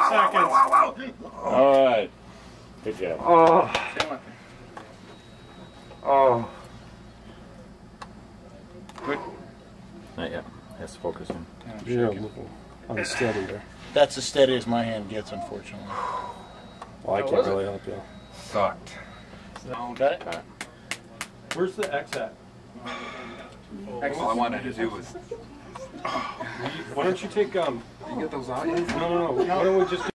seconds. All right. Good job. Oh. Oh. Good. Not yet. Has to focus in. Yeah, a little unsteady there. That's as steady as my hand gets, unfortunately. Well, I can't really help you. Sucked. Got it? Where's the X at? All I wanted to do was... Why don't you take, You get those out yet? no. Why don't we just